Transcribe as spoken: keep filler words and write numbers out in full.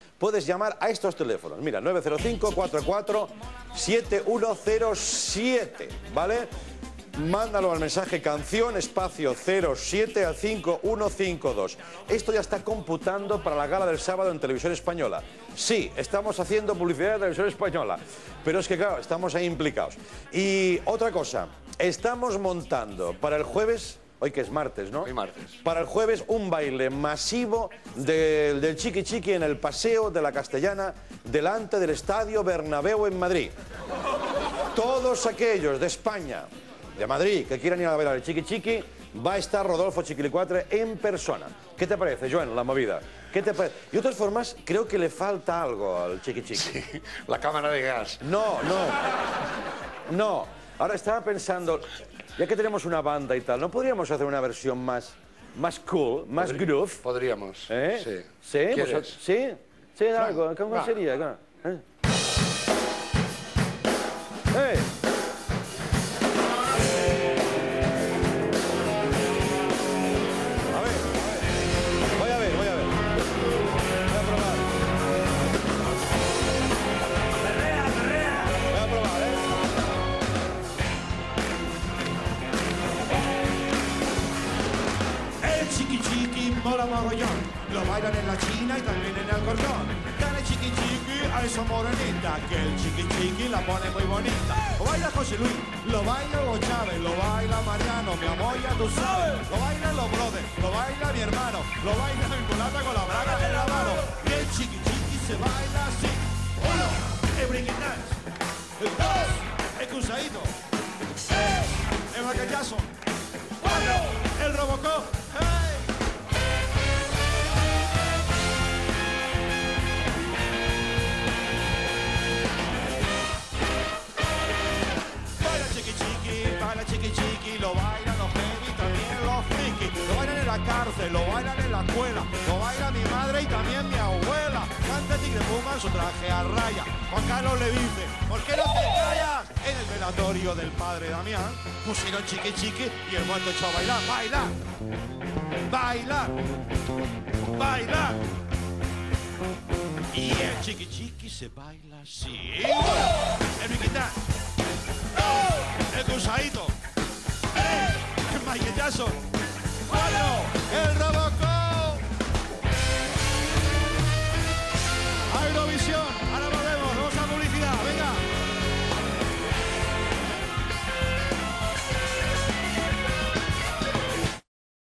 puedes llamar a estos teléfonos. Mira, nueve cero cinco, cuatro cuatro, siete uno cero siete, ¿vale? Mándalo al mensaje canción espacio cero siete a cinco uno cinco dos. Esto ya está computando para la gala del sábado en Televisión Española. Sí, estamos haciendo publicidad de Televisión Española, pero es que claro, estamos ahí implicados. Y otra cosa, estamos montando para el jueves, hoy que es martes, ¿no? Hoy martes. Para el jueves un baile masivo del, del Chiqui Chiqui en el Paseo de la Castellana, delante del Estadio Bernabéu en Madrid. Todos aquellos de España, de Madrid, que quieran ir a bailar el Chiqui Chiqui, va a estar Rodolfo Chiquilicuatre en persona. ¿Qué te parece, Joan, la movida? ¿Qué te parece? Y de todas formas, creo que le falta algo al Chiqui Chiqui. Sí, la cámara de gas. No, no. No. Ahora estaba pensando, ya que tenemos una banda y tal, ¿no podríamos hacer una versión más, más cool, más Podri groove? Podríamos, ¿Eh? sí. ¿Sí? ¿Quieres? ¿Vosotros? ¿Sí? ¿Sí? Algo. ¿Cómo Va. sería? ¿Eh? ¡Eh! Voy a ver, voy a ver. Voy a probar. Voy a probar, ¿eh? El chiqui chiqui mola mogollón, lo bailan en la China y también en el cordón. Dale chiqui chiqui a esa morenita, que el chiqui chiqui la pone muy bonita. Lo baila José Luis, lo baila Hugo Chávez, lo baila Mariano, mi amor ya tú sabes. Lo bailan los brothers, lo baila mi hermano, lo baila mi mulata con la braga en la mano. Y el chiqui chiqui se baila así. Uno, el breaking dance. El dos, el cruzadito. Tres, el Michael Jackson. Cuatro, el Robocop. ¡Hey! Baila chiqui chiqui, baila chiqui chiqui, lo bailan los heavy, también los friki. Lo bailan en la cárcel, lo bailan en la escuela, lo baila mi madre y también mi abuela. Canta Tigre Puma en su traje a raya. Juan Carlos le dice, ¿por qué no te callas? En el velatorio del padre Damián pusieron chiqui chiqui y el muerto echó a bailar, bailar, bailar, bailar. Y el chiqui chiqui se baila así. El Riquitán. El cruzadito. El Michael Jackson. Cuatro. El